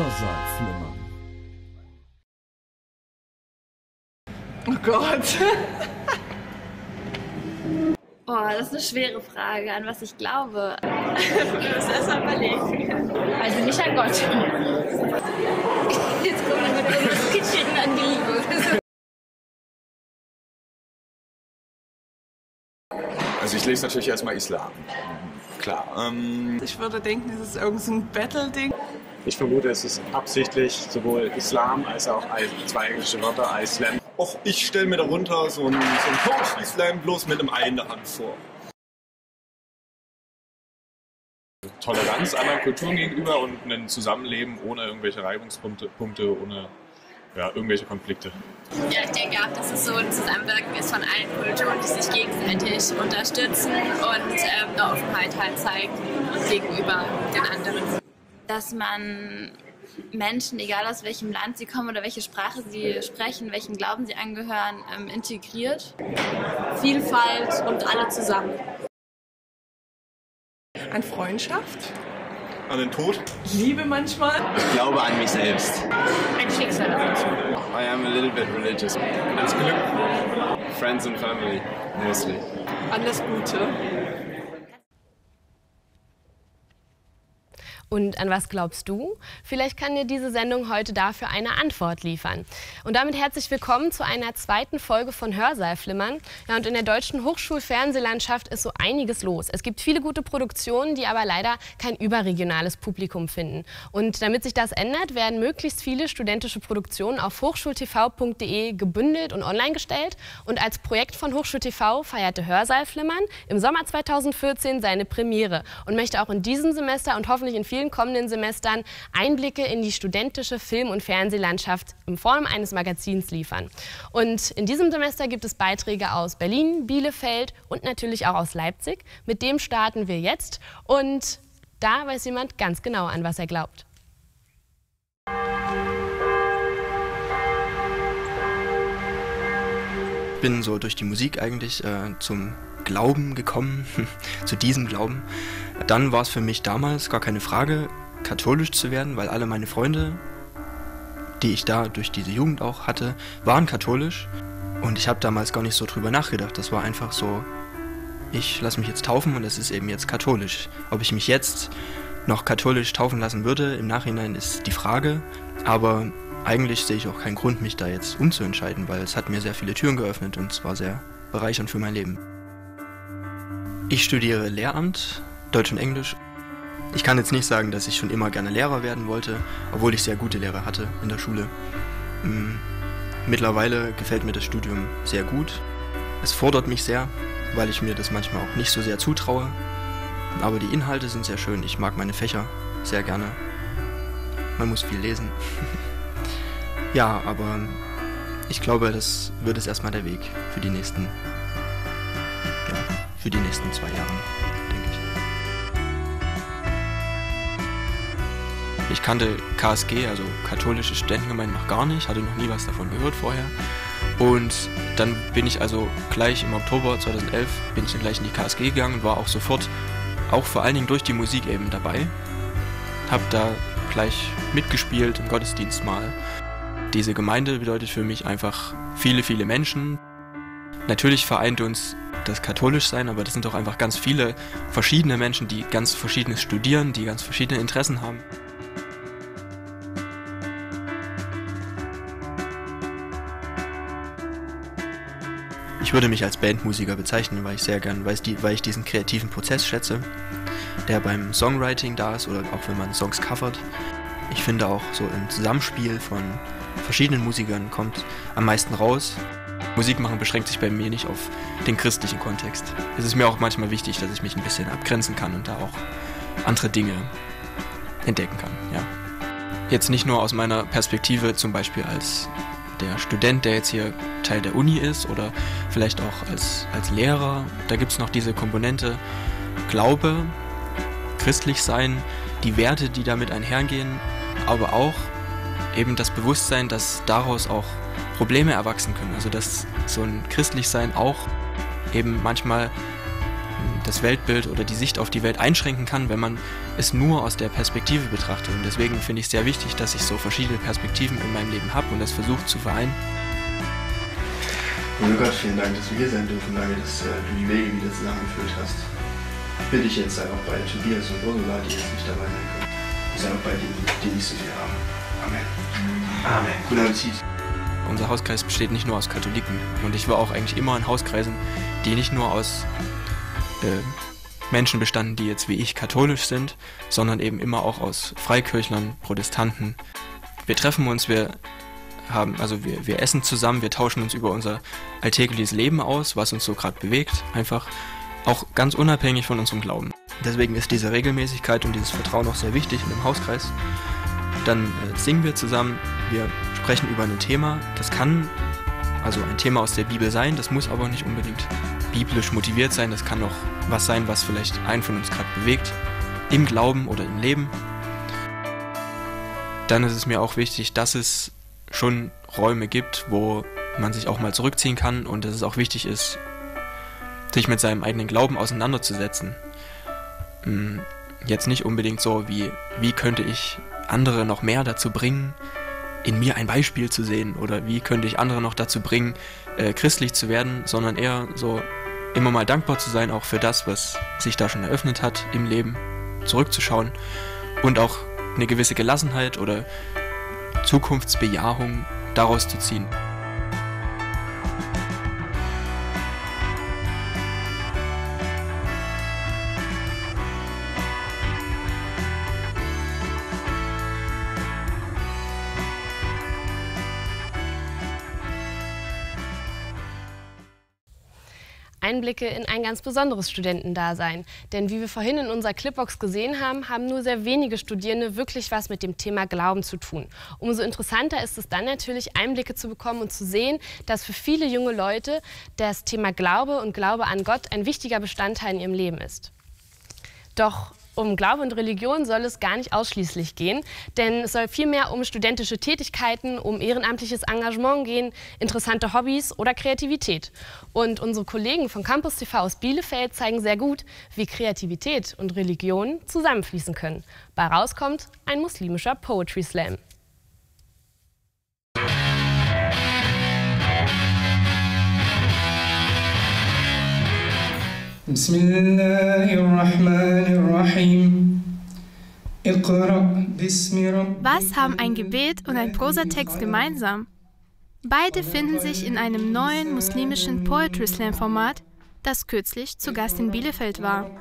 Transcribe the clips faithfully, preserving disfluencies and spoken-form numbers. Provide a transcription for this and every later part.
Hörsaalflimmern. Oh Gott. Oh, das ist eine schwere Frage, an was ich glaube. Ich muss erst mal überlegen. Also nicht an Gott. Jetzt kommt man wieder das Kitchen an die Liebe. Also ich lese natürlich erstmal Islam. Klar. Ähm ich würde denken, das ist irgend so ein Battle-Ding. Ich vermute, es ist absichtlich sowohl Islam als auch zwei englische Wörter, Islam. Och, ich stelle mir darunter so einen, so einen Coach Islam bloß mit einem Ei in der Hand vor. Toleranz anderen Kulturen gegenüber und ein Zusammenleben ohne irgendwelche Reibungspunkte, Punkte, ohne ja, irgendwelche Konflikte. Ja, ich denke auch, dass es so ein Zusammenwirken ist von allen Kulturen, die sich gegenseitig unterstützen und ähm, eine Offenheit halt zeigen gegenüber den anderen. Dass man Menschen, egal aus welchem Land sie kommen oder welche Sprache sie sprechen, welchen Glauben sie angehören, ähm, integriert. Vielfalt und alle zusammen. An Freundschaft. An den Tod. Liebe manchmal. Ich glaube an mich selbst. Ein Schicksal. I am a little bit religious. Ans Glück. Friends and family, mostly. An das Gute. Und an was glaubst du? Vielleicht kann dir diese Sendung heute dafür eine Antwort liefern. Und damit herzlich willkommen zu einer zweiten Folge von Hörsaalflimmern. Ja, und in der deutschen Hochschulfernsehlandschaft ist so einiges los. Es gibt viele gute Produktionen, die aber leider kein überregionales Publikum finden. Und damit sich das ändert, werden möglichst viele studentische Produktionen auf hochschultv punkt de gebündelt und online gestellt. Und als Projekt von HochschulTV feierte Hörsaalflimmern im Sommer zweitausendvierzehn seine Premiere und möchte auch in diesem Semester und hoffentlich in vielen kommenden Semestern Einblicke in die studentische Film- und Fernsehlandschaft in Form eines Magazins liefern. Und in diesem Semester gibt es Beiträge aus Berlin, Bielefeld und natürlich auch aus Leipzig. Mit dem starten wir jetzt und da weiß jemand ganz genau, an was er glaubt. Ich bin so durch die Musik eigentlich äh, zum Glauben gekommen, zu diesem Glauben. Dann war es für mich damals gar keine Frage, katholisch zu werden, weil alle meine Freunde, die ich da durch diese Jugend auch hatte, waren katholisch. Und ich habe damals gar nicht so drüber nachgedacht. Das war einfach so, ich lasse mich jetzt taufen und es ist eben jetzt katholisch. Ob ich mich jetzt noch katholisch taufen lassen würde, im Nachhinein ist die Frage. Aber eigentlich sehe ich auch keinen Grund, mich da jetzt umzuentscheiden, weil es hat mir sehr viele Türen geöffnet und es war sehr bereichernd für mein Leben. Ich studiere Lehramt, Deutsch und Englisch. Ich kann jetzt nicht sagen, dass ich schon immer gerne Lehrer werden wollte, obwohl ich sehr gute Lehrer hatte in der Schule. Mittlerweile gefällt mir das Studium sehr gut. Es fordert mich sehr, weil ich mir das manchmal auch nicht so sehr zutraue. Aber die Inhalte sind sehr schön. Ich mag meine Fächer sehr gerne. Man muss viel lesen. Ja, aber ich glaube, das wird es erstmal der Weg für die nächsten, ja, für die nächsten zwei Jahre, denke ich. Ich kannte K S G, also katholische Studentengemeinde, noch gar nicht, hatte noch nie was davon gehört vorher. Und dann bin ich also gleich im Oktober zweitausendelf bin ich dann gleich in die K S G gegangen und war auch sofort, auch vor allen Dingen durch die Musik eben dabei. Hab da gleich mitgespielt im Gottesdienst mal. Diese Gemeinde bedeutet für mich einfach viele, viele Menschen. Natürlich vereint uns das Katholischsein, aber das sind doch einfach ganz viele verschiedene Menschen, die ganz Verschiedenes studieren, die ganz verschiedene Interessen haben. Ich würde mich als Bandmusiker bezeichnen, weil ich sehr gern, weil ich, die, weil ich diesen kreativen Prozess schätze, der beim Songwriting da ist oder auch wenn man Songs covert. Ich finde auch so im Zusammenspiel von verschiedenen Musikern kommt am meisten raus. Musik machen beschränkt sich bei mir nicht auf den christlichen Kontext. Es ist mir auch manchmal wichtig, dass ich mich ein bisschen abgrenzen kann und da auch andere Dinge entdecken kann. Ja. Jetzt nicht nur aus meiner Perspektive, zum Beispiel als der Student, der jetzt hier Teil der Uni ist oder vielleicht auch als, als Lehrer. Da gibt es noch diese Komponente Glaube, christlich sein, die Werte, die damit einhergehen, aber auch eben das Bewusstsein, dass daraus auch Probleme erwachsen können. Also dass so ein Christlichsein auch eben manchmal das Weltbild oder die Sicht auf die Welt einschränken kann, wenn man es nur aus der Perspektive betrachtet. Und deswegen finde ich es sehr wichtig, dass ich so verschiedene Perspektiven in meinem Leben habe und das versuche zu vereinen. Oh Gott, vielen Dank, dass wir hier sein dürfen. Danke, dass äh, du die Wege wieder zusammengeführt hast. Bitte ich jetzt sei auch bei Tobias und Ursula, die jetzt nicht dabei sein können. Sei auch bei denen, die nicht so viel haben. Amen. Amen. Guten Appetit. Unser Hauskreis besteht nicht nur aus Katholiken. Und ich war auch eigentlich immer in Hauskreisen, die nicht nur aus äh, Menschen bestanden, die jetzt wie ich katholisch sind, sondern eben immer auch aus Freikirchlern, Protestanten. Wir treffen uns, wir haben, also wir, wir essen zusammen, wir tauschen uns über unser alltägliches Leben aus, was uns so gerade bewegt, einfach auch ganz unabhängig von unserem Glauben. Deswegen ist diese Regelmäßigkeit und dieses Vertrauen auch sehr wichtig in dem Hauskreis. Dann äh, singen wir zusammen, wir sprechen über ein Thema, das kann also ein Thema aus der Bibel sein, das muss aber nicht unbedingt biblisch motiviert sein, das kann auch was sein, was vielleicht einen von uns gerade bewegt, im Glauben oder im Leben. Dann ist es mir auch wichtig, dass es schon Räume gibt, wo man sich auch mal zurückziehen kann und dass es auch wichtig ist, sich mit seinem eigenen Glauben auseinanderzusetzen. Jetzt nicht unbedingt so wie, wie könnte ich andere noch mehr dazu bringen, in mir ein Beispiel zu sehen oder wie könnte ich andere noch dazu bringen, äh, christlich zu werden, sondern eher so immer mal dankbar zu sein, auch für das, was sich da schon eröffnet hat im Leben, zurückzuschauen und auch eine gewisse Gelassenheit oder Zukunftsbejahung daraus zu ziehen. Einblicke in ein ganz besonderes Studentendasein. Denn wie wir vorhin in unserer Clipbox gesehen haben, haben nur sehr wenige Studierende wirklich was mit dem Thema Glauben zu tun. Umso interessanter ist es dann natürlich, Einblicke zu bekommen und zu sehen, dass für viele junge Leute das Thema Glaube und Glaube an Gott ein wichtiger Bestandteil in ihrem Leben ist. Doch um Glaube und Religion soll es gar nicht ausschließlich gehen, denn es soll vielmehr um studentische Tätigkeiten, um ehrenamtliches Engagement gehen, interessante Hobbys oder Kreativität. Und unsere Kollegen von Campus T V aus Bielefeld zeigen sehr gut, wie Kreativität und Religion zusammenfließen können. Bei rauskommt ein muslimischer Poetry Slam. Was haben ein Gebet und ein Prosatext gemeinsam? Beide finden sich in einem neuen muslimischen Poetry Slam Format, das kürzlich zu Gast in Bielefeld war.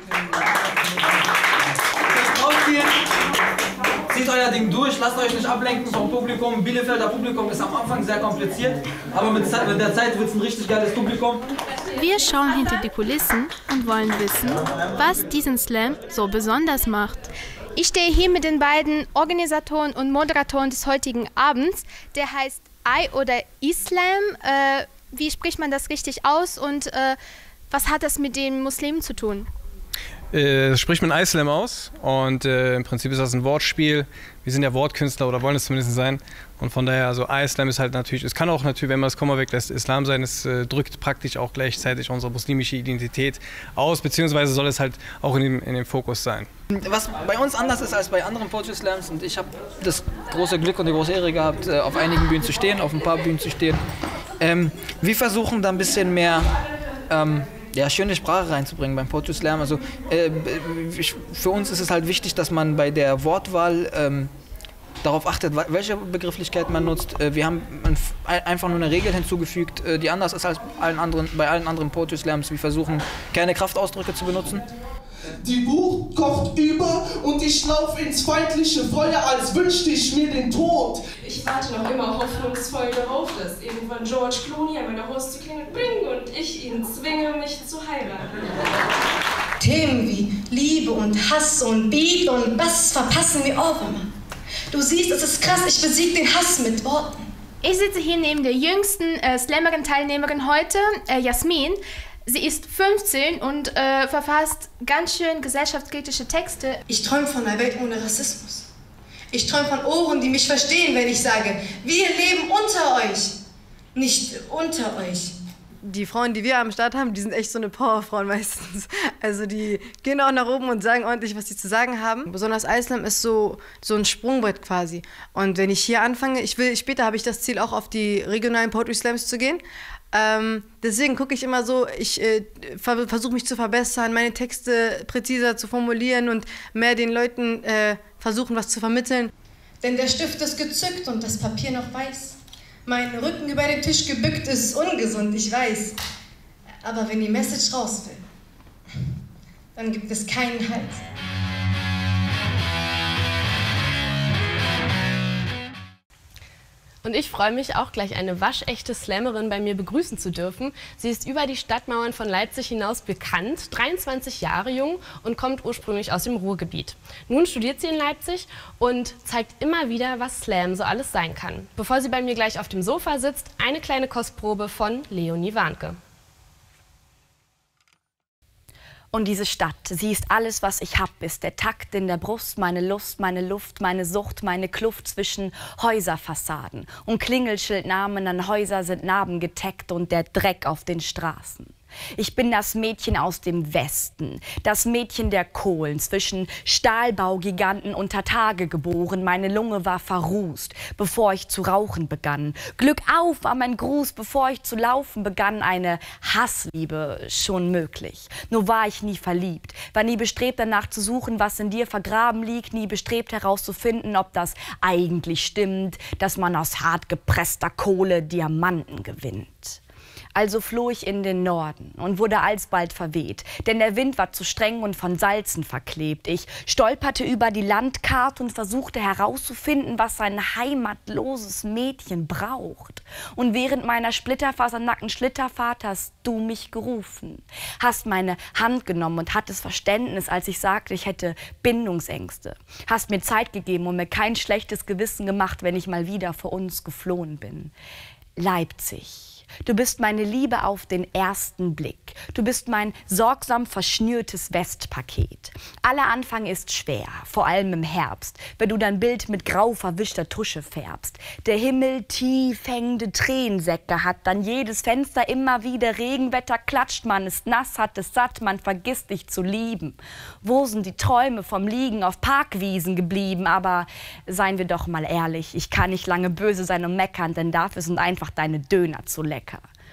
Zieht euer Ding durch, lasst euch nicht ablenken vom Publikum. Bielefelder Publikum ist am Anfang sehr kompliziert, aber mit der Zeit wird es ein richtig geiles Publikum. Wir schauen hinter die Kulissen und wollen wissen, was diesen Slam so besonders macht. Ich stehe hier mit den beiden Organisatoren und Moderatoren des heutigen Abends. Der heißt I oder Islam. Äh, wie spricht man das richtig aus und äh, was hat das mit den Muslimen zu tun? Äh, spricht man Islam aus und äh, im Prinzip ist das ein Wortspiel. Wir sind ja Wortkünstler oder wollen es zumindest sein und von daher, also Islam ist halt natürlich, es kann auch natürlich, wenn man das Komma weglässt, Islam sein, es äh, drückt praktisch auch gleichzeitig unsere muslimische Identität aus, beziehungsweise soll es halt auch in dem, in dem Fokus sein. Was bei uns anders ist als bei anderen Poetry Slams, und ich habe das große Glück und die große Ehre gehabt, auf einigen Bühnen zu stehen, auf ein paar Bühnen zu stehen. Ähm, wir versuchen da ein bisschen mehr ähm, ja, schöne Sprache reinzubringen beim Poetry Slam. Also, äh, ich, für uns ist es halt wichtig, dass man bei der Wortwahl ähm, darauf achtet, welche Begrifflichkeit man nutzt. Äh, wir haben ein, einfach nur eine Regel hinzugefügt, äh, die anders ist als allen anderen, bei allen anderen Poetry Slams. Wir versuchen, keine Kraftausdrücke zu benutzen. Die Wut kocht über und ich lauf ins feindliche Feuer, als wünschte ich mir den Tod. Ich warte noch immer hoffnungsvoll darauf, dass irgendwann George Clooney an meiner Haustür klingelt, bring und ich ihn zwinge, mich zu heiraten. Themen wie Liebe und Hass und Beat und Bass verpassen wir auch immer. Du siehst, es ist krass, ich besieg den Hass mit Worten. Ich sitze hier neben der jüngsten äh, Slammerin-Teilnehmerin heute, äh, Jasmin. Sie ist fünfzehn und äh, verfasst ganz schön gesellschaftskritische Texte. Ich träume von einer Welt ohne Rassismus. Ich träume von Ohren, die mich verstehen, wenn ich sage, wir leben unter euch, nicht unter euch. die Frauen, die wir am Start haben, die sind echt so eine Powerfrauen meistens. Also die gehen auch nach oben und sagen ordentlich, was sie zu sagen haben. Besonders Islam ist so, so ein Sprungbrett quasi. Und wenn ich hier anfange, ich will, später habe ich das Ziel, auch auf die regionalen Poetry Slams zu gehen. Ähm, deswegen gucke ich immer so, ich äh, ver versuche mich zu verbessern, meine Texte präziser zu formulieren und mehr den Leuten äh, versuchen, was zu vermitteln. Denn der Stift ist gezückt und das Papier noch weiß. Mein Rücken über den Tisch gebückt ist ungesund, ich weiß. Aber wenn die Message raus will, dann gibt es keinen Halt. Und ich freue mich auch gleich eine waschechte Slammerin bei mir begrüßen zu dürfen. Sie ist über die Stadtmauern von Leipzig hinaus bekannt, dreiundzwanzig Jahre jung und kommt ursprünglich aus dem Ruhrgebiet. Nun studiert sie in Leipzig und zeigt immer wieder, was Slam so alles sein kann. Bevor sie bei mir gleich auf dem Sofa sitzt, eine kleine Kostprobe von Leonie Warnke. Und diese Stadt, sie ist alles, was ich hab, ist der Takt in der Brust, meine Lust, meine Luft, meine Sucht, meine Kluft zwischen Häuserfassaden. Und Klingelschildnamen an Häuser sind Narben getaggt und der Dreck auf den Straßen. Ich bin das Mädchen aus dem Westen, das Mädchen der Kohlen, zwischen Stahlbaugiganten unter Tage geboren. Meine Lunge war verrußt, bevor ich zu rauchen begann. Glück auf war mein Gruß, bevor ich zu laufen begann. Eine Hassliebe schon möglich. Nur war ich nie verliebt, war nie bestrebt danach zu suchen, was in dir vergraben liegt, nie bestrebt herauszufinden, ob das eigentlich stimmt, dass man aus hart gepresster Kohle Diamanten gewinnt. Also floh ich in den Norden und wurde alsbald verweht, denn der Wind war zu streng und von Salzen verklebt. Ich stolperte über die Landkarte und versuchte herauszufinden, was ein heimatloses Mädchen braucht. Und während meiner splitterfasernackten Schlitterfahrt hast du mich gerufen, hast meine Hand genommen und hattest Verständnis, als ich sagte, ich hätte Bindungsängste. Hast mir Zeit gegeben und mir kein schlechtes Gewissen gemacht, wenn ich mal wieder vor uns geflohen bin. Leipzig. Du bist meine Liebe auf den ersten Blick. Du bist mein sorgsam verschnürtes Westpaket. Aller Anfang ist schwer, vor allem im Herbst, wenn du dein Bild mit grau verwischter Tusche färbst. Der Himmel tief hängende Tränensäcke hat, dann jedes Fenster immer wieder Regenwetter klatscht. Man ist nass, hat es satt, man vergisst dich zu lieben. Wo sind die Träume vom Liegen auf Parkwiesen geblieben? Aber seien wir doch mal ehrlich, ich kann nicht lange böse sein und meckern, denn dafür sind einfach deine Döner zu lecker.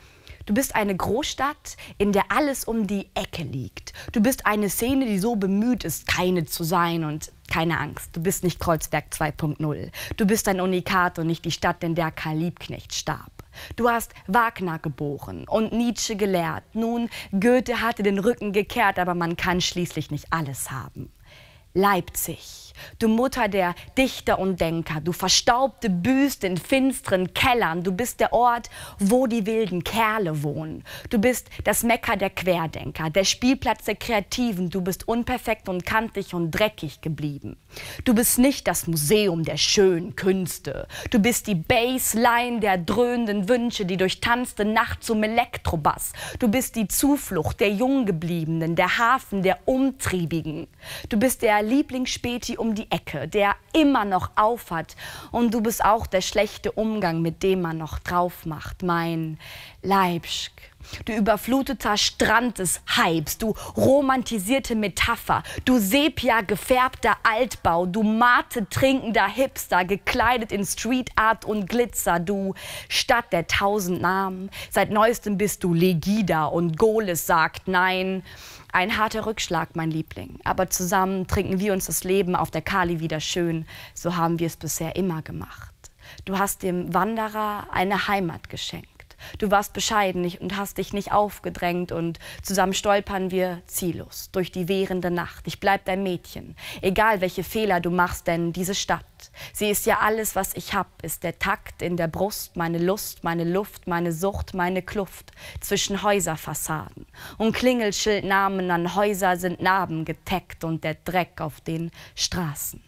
Du bist eine Großstadt, in der alles um die Ecke liegt. Du bist eine Szene, die so bemüht ist, keine zu sein. Und keine Angst, du bist nicht Kreuzberg zwei punkt null. Du bist ein Unikat und nicht die Stadt, in der Karl Liebknecht starb. Du hast Wagner geboren und Nietzsche gelehrt. Nun, Goethe hatte den Rücken gekehrt, aber man kann schließlich nicht alles haben. Leipzig, du Mutter der Dichter und Denker, du verstaubte Büste in finsteren Kellern, du bist der Ort, wo die wilden Kerle wohnen. Du bist das Mekka der Querdenker, der Spielplatz der Kreativen, du bist unperfekt und kantig und dreckig geblieben. Du bist nicht das Museum der schönen Künste, du bist die Bassline der dröhnenden Wünsche, die durchtanzte Nacht zum Elektrobass. Du bist die Zuflucht der Junggebliebenen, der Hafen der Umtriebigen. Du bist der Lieblingsspäti um die Ecke, der immer noch aufhat. Und du bist auch der schlechte Umgang, mit dem man noch drauf macht. Mein Leipzig. Du überfluteter Strand des Hypes, du romantisierte Metapher, du sepia gefärbter Altbau, du Mate trinkender Hipster, gekleidet in Street Art und Glitzer, du Stadt der tausend Namen. Seit neuestem bist du Legida und Goles sagt nein. Ein harter Rückschlag, mein Liebling, aber zusammen trinken wir uns das Leben auf der Kali wieder schön. So haben wir es bisher immer gemacht. Du hast dem Wanderer eine Heimat geschenkt. Du warst bescheiden und hast dich nicht aufgedrängt und zusammen stolpern wir ziellos durch die währende Nacht. Ich bleib dein Mädchen, egal welche Fehler du machst, denn diese Stadt, sie ist ja alles, was ich hab, ist der Takt in der Brust, meine Lust, meine Luft, meine Sucht, meine Kluft zwischen Häuserfassaden. Und Klingelschildnamen an Häuser sind Narben getaggt und der Dreck auf den Straßen.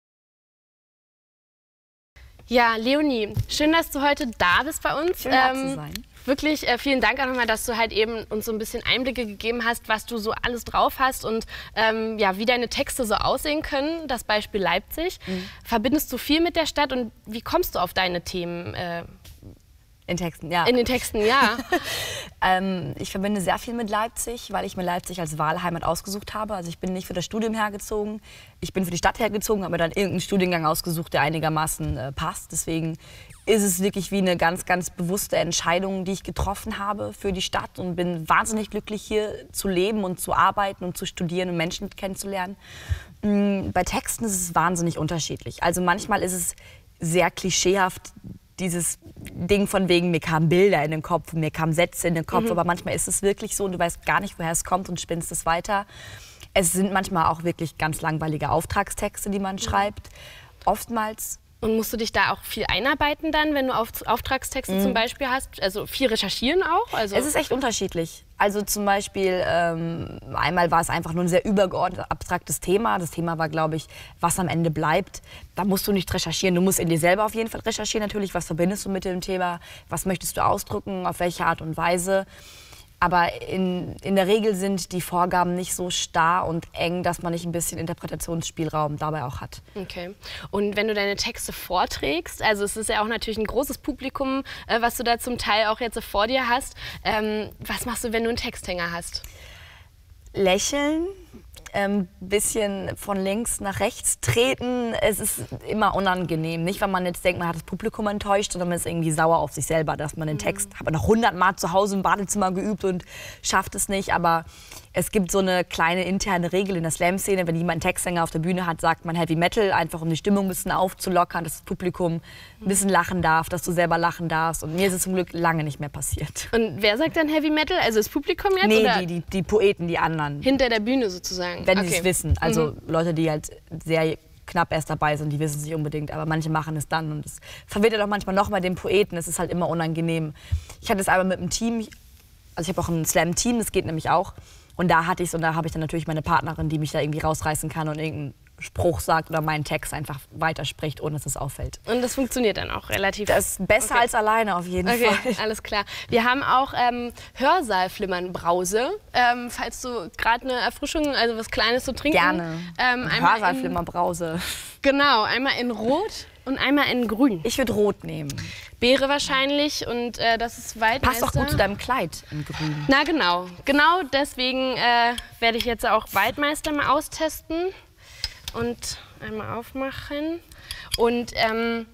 Ja, Leonie, schön, dass du heute da bist bei uns. Schön, da zu sein. Wirklich äh, vielen Dank auch nochmal, dass du halt eben uns so ein bisschen Einblicke gegeben hast, was du so alles drauf hast und ähm, ja, wie deine Texte so aussehen können. Das Beispiel Leipzig. Mhm. Verbindest du viel mit der Stadt und wie kommst du auf deine Themen? Äh, In Texten, ja. In den Texten, ja. ähm, ich verbinde sehr viel mit Leipzig, weil ich mir Leipzig als Wahlheimat ausgesucht habe. Also ich bin nicht für das Studium hergezogen, ich bin für die Stadt hergezogen, habe mir dann irgendeinen Studiengang ausgesucht, der einigermaßen äh, passt. Deswegen ist es wirklich wie eine ganz, ganz bewusste Entscheidung, die ich getroffen habe für die Stadt und bin wahnsinnig glücklich, hier zu leben und zu arbeiten und zu studieren und Menschen kennenzulernen. Mhm, bei Texten ist es wahnsinnig unterschiedlich. Also manchmal ist es sehr klischeehaft, dieses Ding von wegen, mir kamen Bilder in den Kopf, mir kamen Sätze in den Kopf, mhm. aber manchmal ist es wirklich so und du weißt gar nicht, woher es kommt und spinnst es weiter. Es sind manchmal auch wirklich ganz langweilige Auftragstexte, die man mhm. schreibt. Oftmals. Und musst du dich da auch viel einarbeiten dann, wenn du Auf Auftragstexte mhm. zum Beispiel hast? Also viel recherchieren auch? Also es ist echt unterschiedlich. Also zum Beispiel, ähm, einmal war es einfach nur ein sehr übergeordnet abstraktes Thema. Das Thema war, glaube ich, was am Ende bleibt. Da musst du nicht recherchieren. Du musst in dir selber auf jeden Fall recherchieren natürlich. Was verbindest du mit dem Thema? Was möchtest du ausdrücken? Auf welche Art und Weise? Aber in, in der Regel sind die Vorgaben nicht so starr und eng, dass man nicht ein bisschen Interpretationsspielraum dabei auch hat. Okay. Und wenn du deine Texte vorträgst, also es ist ja auch natürlich ein großes Publikum, äh, was du da zum Teil auch jetzt vor dir hast. Ähm, was machst du, wenn du einen Texthänger hast? Lächeln, ein ähm, bisschen von links nach rechts treten. Es ist immer unangenehm. Nicht, weil man jetzt denkt, man hat das Publikum enttäuscht, sondern man ist irgendwie sauer auf sich selber, dass man den Text, mhm. habe noch hundert Mal zu Hause im Badezimmer geübt und schafft es nicht. Aber es gibt so eine kleine interne Regel in der Slam-Szene, wenn jemand einen Textsänger auf der Bühne hat, sagt man Heavy Metal, einfach um die Stimmung ein bisschen aufzulockern, dass das Publikum ein bisschen lachen darf, dass du selber lachen darfst. Und mir ist es zum Glück lange nicht mehr passiert. Und wer sagt dann Heavy Metal? Also das Publikum jetzt? Nee, oder? Die, die, die Poeten, die anderen. Hinter der Bühne sozusagen? Wenn okay. sie es wissen. Also mhm. Leute, die halt sehr knapp erst dabei sind, die wissen es nicht unbedingt, aber manche machen es dann. Und es verwirrt auch manchmal noch mal den Poeten, es ist halt immer unangenehm. Ich hatte es einmal mit einem Team, also ich habe auch ein Slam-Team, das geht nämlich auch. Und da hatte ich und da habe ich dann natürlich meine Partnerin, die mich da irgendwie rausreißen kann und irgendeinen Spruch sagt oder meinen Text einfach weiterspricht, ohne dass es auffällt. Und das funktioniert dann auch relativ? Das ist besser okay. als alleine auf jeden okay, Fall. Alles klar. Wir haben auch ähm, Hörsaal-Flimmern-Brause. Ähm, falls du gerade eine Erfrischung, also was Kleines zu trinken. Gerne. Ähm, Hörsaal-Flimmern-Brause. Genau, einmal in Rot und einmal in Grün. Ich würde Rot nehmen. Beere wahrscheinlich und äh, das ist Waldmeister. Passt auch gut zu deinem Kleid in Grün. Na genau, genau deswegen äh, werde ich jetzt auch Waldmeister mal austesten und einmal aufmachen. Und ähm,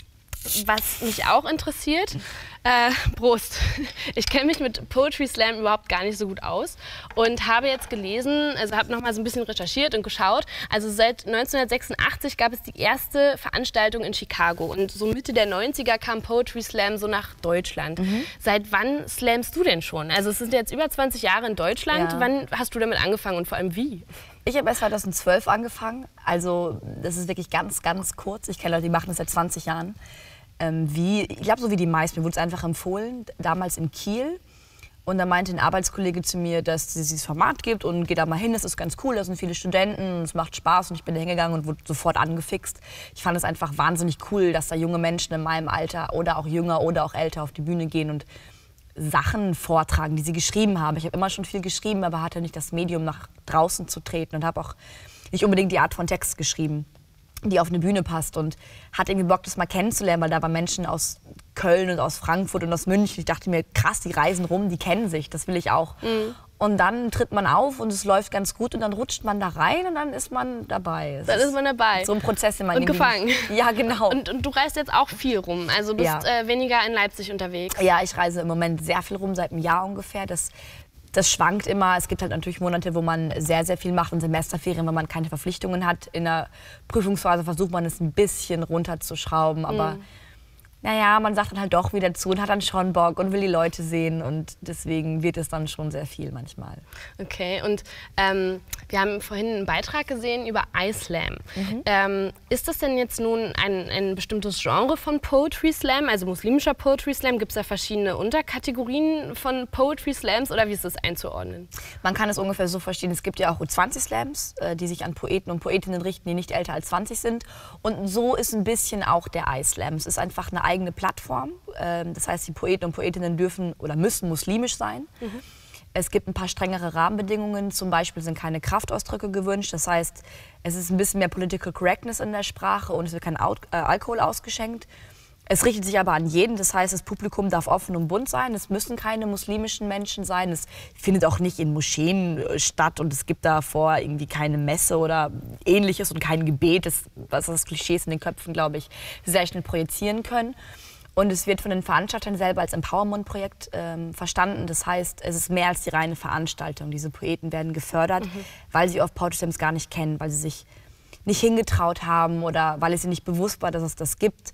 was mich auch interessiert, äh, Prost. Ich kenne mich mit Poetry Slam überhaupt gar nicht so gut aus und habe jetzt gelesen, also habe noch mal so ein bisschen recherchiert und geschaut. Also seit neunzehnhundertsechsundachtzig gab es die erste Veranstaltung in Chicago und so Mitte der neunziger kam Poetry Slam so nach Deutschland. Mhm. Seit wann slamst du denn schon? Also es sind jetzt über zwanzig Jahre in Deutschland. Ja. Wann hast du damit angefangen und vor allem wie? Ich habe erst zweitausendzwölf angefangen, also das ist wirklich ganz, ganz kurz. Ich kenne Leute, die machen das seit zwanzig Jahren. Ähm, wie, ich glaube, so wie die meisten. Mir wurde es einfach empfohlen, damals in Kiel. Und da meinte ein Arbeitskollege zu mir, dass es dieses Format gibt und geh da mal hin, das ist ganz cool, da sind viele Studenten, es macht Spaß und ich bin da hingegangen und wurde sofort angefixt. Ich fand es einfach wahnsinnig cool, dass da junge Menschen in meinem Alter oder auch jünger oder auch älter auf die Bühne gehen und Sachen vortragen, die sie geschrieben haben. Ich habe immer schon viel geschrieben, aber hatte nicht das Medium, nach draußen zu treten und habe auch nicht unbedingt die Art von Text geschrieben, die auf eine Bühne passt und hatte irgendwie Bock, das mal kennenzulernen, weil da waren Menschen aus Köln und aus Frankfurt und aus München. Ich dachte mir, krass, die reisen rum, die kennen sich, das will ich auch. Mhm. Und dann tritt man auf und es läuft ganz gut und dann rutscht man da rein und dann ist man dabei. Dann ist man dabei. So ein Prozess, den man und gefangen. Ja, genau. Und, und du reist jetzt auch viel rum, also bist ja. äh, weniger in Leipzig unterwegs. Ja, ich reise im Moment sehr viel rum, seit einem Jahr ungefähr. Das Das schwankt immer. Es gibt halt natürlich Monate, wo man sehr, sehr viel macht und Semesterferien, wenn man keine Verpflichtungen hat. In der Prüfungsphase versucht man es ein bisschen runterzuschrauben, aber mm. naja, man sagt dann halt doch wieder zu und hat dann schon Bock und will die Leute sehen und deswegen wird es dann schon sehr viel manchmal. Okay, und ähm, wir haben vorhin einen Beitrag gesehen über Islam. Mhm. Ähm, ist das denn jetzt nun ein, ein bestimmtes Genre von Poetry Slam, also muslimischer Poetry Slam? Gibt es da verschiedene Unterkategorien von Poetry Slams oder wie ist das einzuordnen? Man kann es ungefähr so verstehen, es gibt ja auch U zwanzig Slams, äh, die sich an Poeten und Poetinnen richten, die nicht älter als zwanzig sind. Und so ist ein bisschen auch der Islam. Es ist einfach eine eigene Plattform. Das heißt, die Poeten und Poetinnen dürfen oder müssen muslimisch sein. Mhm. Es gibt ein paar strengere Rahmenbedingungen. Zum Beispiel sind keine Kraftausdrücke gewünscht. Das heißt, es ist ein bisschen mehr Political Correctness in der Sprache und es wird kein Al äh, Alkohol ausgeschenkt. Es richtet sich aber an jeden, das heißt, das Publikum darf offen und bunt sein. Es müssen keine muslimischen Menschen sein. Es findet auch nicht in Moscheen statt und es gibt davor irgendwie keine Messe oder Ähnliches und kein Gebet, das, was das Klischees in den Köpfen, glaube ich, sehr schnell projizieren können. Und es wird von den Veranstaltern selber als Empowerment-Projekt ähm, verstanden. Das heißt, es ist mehr als die reine Veranstaltung. Diese Poeten werden gefördert, mhm. weil sie oft Poetry Slams gar nicht kennen, weil sie sich nicht hingetraut haben oder weil es ihnen nicht bewusst war, dass es das gibt.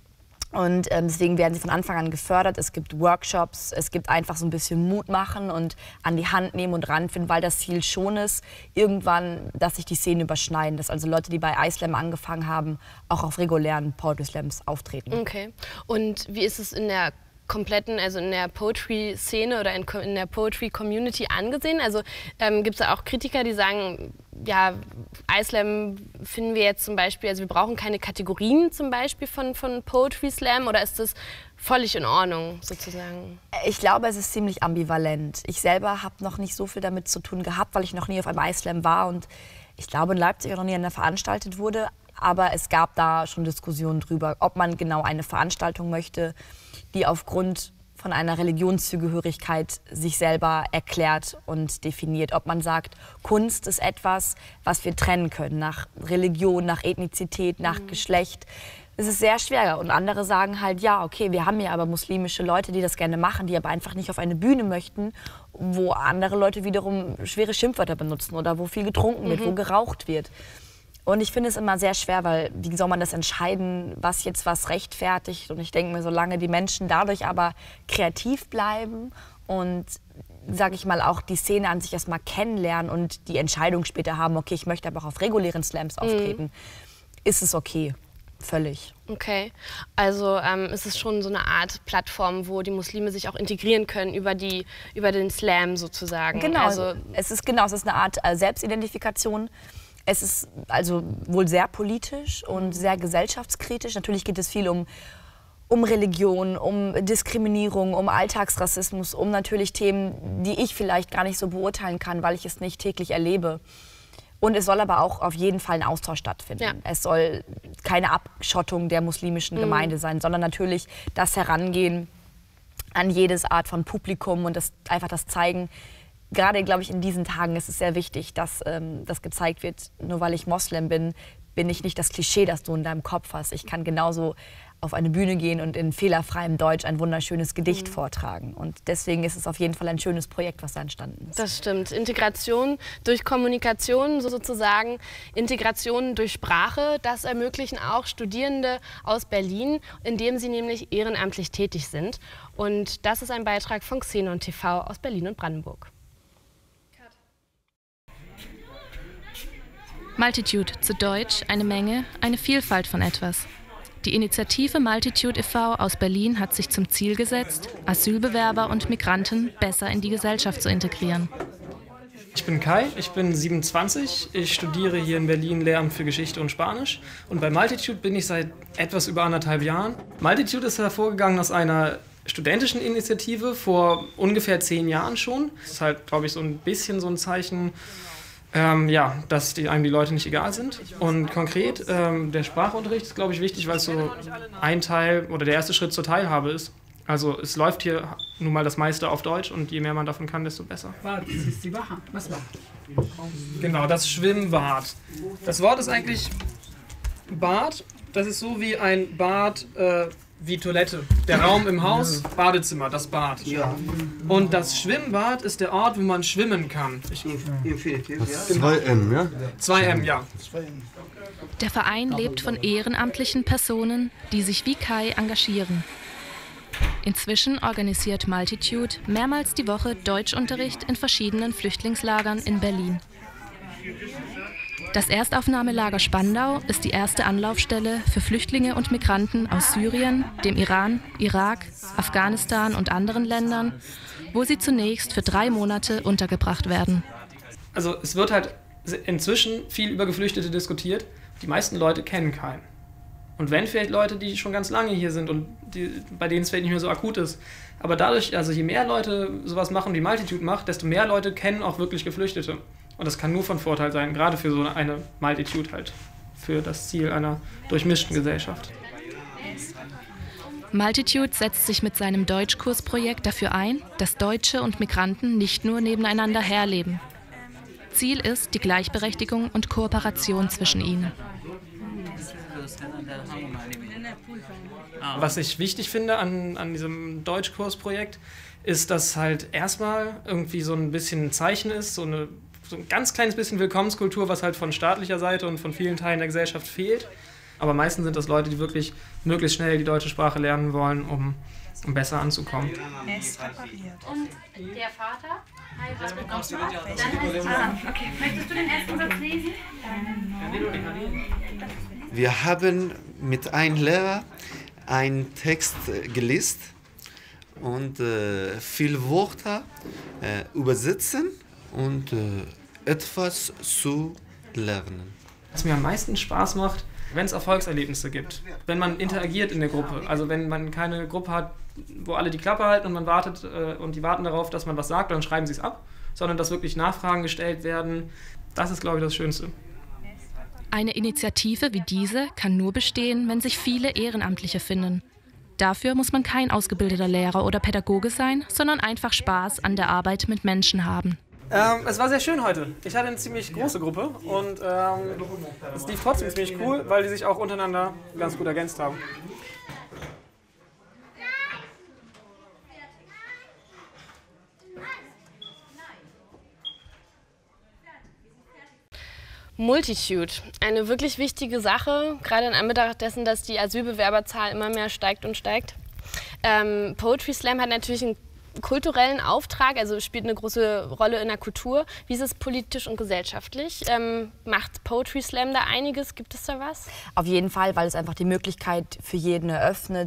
Und ähm, deswegen werden sie von Anfang an gefördert. Es gibt Workshops, es gibt einfach so ein bisschen Mut machen und an die Hand nehmen und ranfinden, weil das Ziel schon ist, irgendwann, dass sich die Szenen überschneiden. Dass also Leute, die bei iSlam angefangen haben, auch auf regulären Poetry Slams auftreten. Okay. Und wie ist es in der kompletten, also in der Poetry-Szene oder in, in der Poetry-Community angesehen? Also ähm, gibt es da auch Kritiker, die sagen, ja, iSlam finden wir jetzt zum Beispiel, also wir brauchen keine Kategorien zum Beispiel von, von Poetry Slam, oder ist das völlig in Ordnung sozusagen? Ich glaube, es ist ziemlich ambivalent. Ich selber habe noch nicht so viel damit zu tun gehabt, weil ich noch nie auf einem iSlam war und ich glaube in Leipzig auch noch nie einer veranstaltet wurde. Aber es gab da schon Diskussionen drüber, ob man genau eine Veranstaltung möchte, die aufgrund von einer Religionszugehörigkeit sich selber erklärt und definiert. Ob man sagt, Kunst ist etwas, was wir trennen können, nach Religion, nach Ethnizität, nach mhm. Geschlecht. Es ist sehr schwer. Und andere sagen halt, ja, okay, wir haben ja aber muslimische Leute, die das gerne machen, die aber einfach nicht auf eine Bühne möchten, wo andere Leute wiederum schwere Schimpfwörter benutzen oder wo viel getrunken wird, mhm. wo geraucht wird. Und ich finde es immer sehr schwer, weil wie soll man das entscheiden, was jetzt was rechtfertigt? Und ich denke mir, solange die Menschen dadurch aber kreativ bleiben und, sage ich mal, auch die Szene an sich erstmal kennenlernen und die Entscheidung später haben, okay, ich möchte aber auch auf regulären Slams auftreten, mhm. ist es okay. Völlig. Okay, also ähm, ist es schon so eine Art Plattform, wo die Muslime sich auch integrieren können über, die, über den Slam sozusagen. Genau, also, es ist, genau, es ist eine Art äh, Selbstidentifikation. Es ist also wohl sehr politisch und sehr gesellschaftskritisch. Natürlich geht es viel um, um Religion, um Diskriminierung, um Alltagsrassismus, um natürlich Themen, die ich vielleicht gar nicht so beurteilen kann, weil ich es nicht täglich erlebe. Und es soll aber auch auf jeden Fall ein Austausch stattfinden. Ja. Es soll keine Abschottung der muslimischen mhm. Gemeinde sein, sondern natürlich das Herangehen an jedes Art von Publikum und das, einfach das Zeigen. Gerade, glaube ich, in diesen Tagen ist es sehr wichtig, dass ähm, das gezeigt wird, nur weil ich Moslem bin, bin ich nicht das Klischee, das du in deinem Kopf hast. Ich kann genauso auf eine Bühne gehen und in fehlerfreiem Deutsch ein wunderschönes Gedicht mhm. vortragen. Und deswegen ist es auf jeden Fall ein schönes Projekt, was da entstanden ist. Das stimmt. Integration durch Kommunikation sozusagen, Integration durch Sprache, das ermöglichen auch Studierende aus Berlin, indem sie nämlich ehrenamtlich tätig sind. Und das ist ein Beitrag von Xenon T V aus Berlin und Brandenburg. Multitude, zu Deutsch eine Menge, eine Vielfalt von etwas. Die Initiative Multitude e V aus Berlin hat sich zum Ziel gesetzt, Asylbewerber und Migranten besser in die Gesellschaft zu integrieren. Ich bin Kai, ich bin siebenundzwanzig, ich studiere hier in Berlin Lehramt für Geschichte und Spanisch und bei Multitude bin ich seit etwas über anderthalb Jahren. Multitude ist hervorgegangen aus einer studentischen Initiative vor ungefähr zehn Jahren schon. Das ist halt, glaube ich, so ein bisschen so ein Zeichen, Ähm, ja, dass die, einem die Leute nicht egal sind. Und konkret, ähm, der Sprachunterricht ist, glaube ich, wichtig, weil es so ein Teil oder der erste Schritt zur Teilhabe ist. Also es läuft hier nun mal das meiste auf Deutsch und je mehr man davon kann, desto besser. Das ist die Wache. Was war? Genau, das Schwimmbad. Das Wort ist eigentlich Bad. Das ist so wie ein Bad äh, wie Toilette. Der Raum im Haus, Badezimmer, das Bad. Ja. Und das Schwimmbad ist der Ort, wo man schwimmen kann. Ich, zwei M, ja? zwei M, ja. Der Verein lebt von ehrenamtlichen Personen, die sich wie Kai engagieren. Inzwischen organisiert Multitude mehrmals die Woche Deutschunterricht in verschiedenen Flüchtlingslagern in Berlin. Das Erstaufnahmelager Spandau ist die erste Anlaufstelle für Flüchtlinge und Migranten aus Syrien, dem Iran, Irak, Afghanistan und anderen Ländern, wo sie zunächst für drei Monate untergebracht werden. Also es wird halt inzwischen viel über Geflüchtete diskutiert. Die meisten Leute kennen keinen. Und wenn vielleicht Leute, die schon ganz lange hier sind und die, bei denen es vielleicht nicht mehr so akut ist. Aber dadurch, also je mehr Leute sowas machen, wie Multitude macht, desto mehr Leute kennen auch wirklich Geflüchtete. Und das kann nur von Vorteil sein, gerade für so eine Multitude halt, für das Ziel einer durchmischten Gesellschaft. Multitude setzt sich mit seinem Deutschkursprojekt dafür ein, dass Deutsche und Migranten nicht nur nebeneinander herleben. Ziel ist die Gleichberechtigung und Kooperation zwischen ihnen. Was ich wichtig finde an, an diesem Deutschkursprojekt, ist, dass halt erstmal irgendwie so ein bisschen ein Zeichen ist, so, eine, so ein ganz kleines bisschen Willkommenskultur, was halt von staatlicher Seite und von vielen Teilen der Gesellschaft fehlt. Aber meistens sind das Leute, die wirklich möglichst schnell die deutsche Sprache lernen wollen, um, um besser anzukommen. Er ist repariert. Und der Vater? Was bekommst du ab? Dann ist ah, okay. Möchtest du den ersten Satz lesen? Wir haben mit einem Lehrer einen Text gelesen und äh, viele Worte äh, übersetzen und äh, etwas zu lernen. Was mir am meisten Spaß macht, wenn es Erfolgserlebnisse gibt, wenn man interagiert in der Gruppe, also wenn man keine Gruppe hat, wo alle die Klappe halten und man wartet äh, und die warten darauf, dass man was sagt, dann schreiben sie es ab, sondern dass wirklich Nachfragen gestellt werden, das ist, glaube ich, das Schönste. Eine Initiative wie diese kann nur bestehen, wenn sich viele Ehrenamtliche finden. Dafür muss man kein ausgebildeter Lehrer oder Pädagoge sein, sondern einfach Spaß an der Arbeit mit Menschen haben. Ähm, es war sehr schön heute. Ich hatte eine ziemlich große Gruppe und ähm, es lief trotzdem ziemlich cool, weil die sich auch untereinander ganz gut ergänzt haben. Multitude, eine wirklich wichtige Sache, gerade in Anbetracht dessen, dass die Asylbewerberzahl immer mehr steigt und steigt. Ähm, Poetry Slam hat natürlich einen kulturellen Auftrag, also spielt eine große Rolle in der Kultur. Wie ist es politisch und gesellschaftlich? Ähm, macht Poetry Slam da einiges? Gibt es da was? Auf jeden Fall, weil es einfach die Möglichkeit für jeden eröffnet,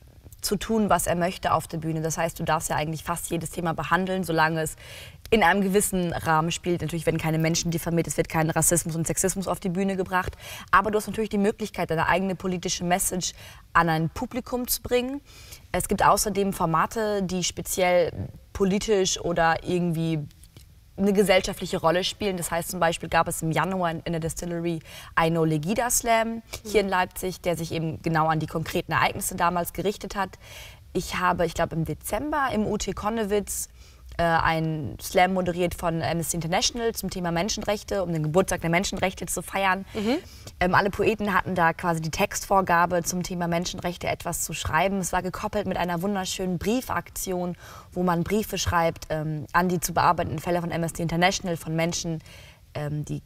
zu tun, was er möchte auf der Bühne. Das heißt, du darfst ja eigentlich fast jedes Thema behandeln, solange es in einem gewissen Rahmen spielt. Natürlich werden keine Menschen diffamiert, es wird kein Rassismus und Sexismus auf die Bühne gebracht. Aber du hast natürlich die Möglichkeit, deine eigene politische Message an ein Publikum zu bringen. Es gibt außerdem Formate, die speziell politisch oder irgendwie eine gesellschaftliche Rolle spielen. Das heißt, zum Beispiel gab es im Januar in der Distillery I Know Legida Slam hier in Leipzig, der sich eben genau an die konkreten Ereignisse damals gerichtet hat. Ich habe, ich glaube im Dezember im U T Konnewitz äh, einen Slam moderiert von Amnesty International zum Thema Menschenrechte, um den Geburtstag der Menschenrechte zu feiern. Mhm. Ähm, alle Poeten hatten da quasi die Textvorgabe zum Thema Menschenrechte etwas zu schreiben. Es war gekoppelt mit einer wunderschönen Briefaktion, wo man Briefe schreibt ähm, an die zu bearbeitenden Fälle von Amnesty International, von Menschen, ähm, die,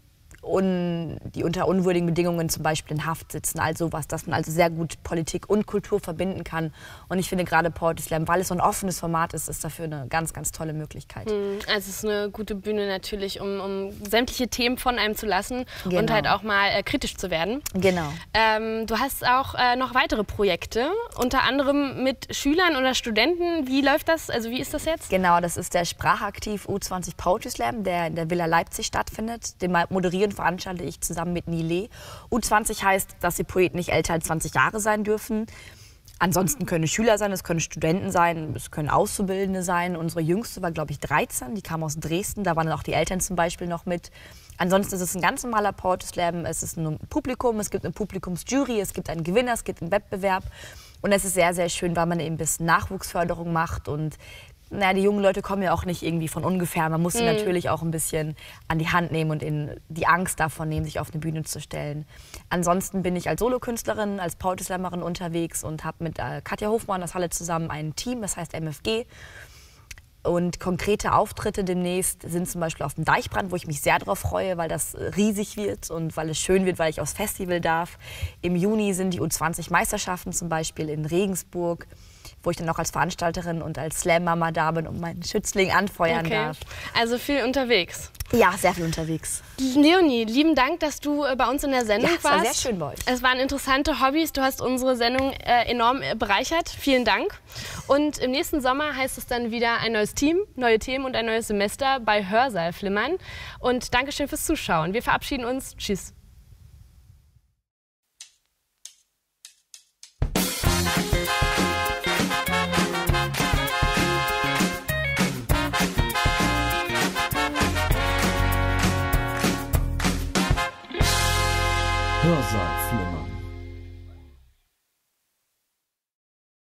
un, die unter unwürdigen Bedingungen zum Beispiel in Haft sitzen, all sowas, dass man also sehr gut Politik und Kultur verbinden kann. Und ich finde gerade Poetry Slam, weil es so ein offenes Format ist, ist dafür eine ganz, ganz tolle Möglichkeit. Also es ist eine gute Bühne natürlich, um, um sämtliche Themen von einem zu lassen Genau. und halt auch mal äh, kritisch zu werden. Genau. Ähm, du hast auch äh, noch weitere Projekte, unter anderem mit Schülern oder Studenten. Wie läuft das? Also wie ist das jetzt? Genau, das ist der Sprachaktiv U zwanzig Poetry Slam, der in der Villa Leipzig stattfindet. Den moderieren veranstalte ich zusammen mit Nile. U zwanzig heißt, dass die Poeten nicht älter als zwanzig Jahre sein dürfen. Ansonsten können es Schüler sein, es können Studenten sein, es können Auszubildende sein. Unsere Jüngste war, glaube ich, dreizehn, die kam aus Dresden, da waren dann auch die Eltern zum Beispiel noch mit. Ansonsten ist es ein ganz normaler Poetry Slam, es ist ein Publikum, es gibt eine Publikumsjury, es gibt einen Gewinner, es gibt einen Wettbewerb. Und es ist sehr, sehr schön, weil man eben ein bisschen Nachwuchsförderung macht und naja, die jungen Leute kommen ja auch nicht irgendwie von ungefähr. Man muss sie Mhm. natürlich auch ein bisschen an die Hand nehmen und ihnen die Angst davon nehmen, sich auf eine Bühne zu stellen. Ansonsten bin ich als Solokünstlerin, als Poetry Slammerin unterwegs und habe mit äh, Katja Hofmann aus Halle zusammen ein Team, das heißt M F G. Und konkrete Auftritte demnächst sind zum Beispiel auf dem Deichbrand, wo ich mich sehr darauf freue, weil das riesig wird und weil es schön wird, weil ich aufs Festival darf. Im Juni sind die U zwanzig Meisterschaften zum Beispiel in Regensburg, wo ich dann auch als Veranstalterin und als Slam-Mama da bin und meinen Schützling anfeuern Okay. darf. Also viel unterwegs. Ja, sehr viel unterwegs. Leonie, lieben Dank, dass du äh, bei uns in der Sendung Ja, es war warst. sehr schön bei euch. Es waren interessante Hobbys. Du hast unsere Sendung äh, enorm äh, bereichert. Vielen Dank. Und im nächsten Sommer heißt es dann wieder ein neues Team, neue Themen und ein neues Semester bei Hörsaalflimmern. Und Dankeschön fürs Zuschauen. Wir verabschieden uns. Tschüss. Hörsaal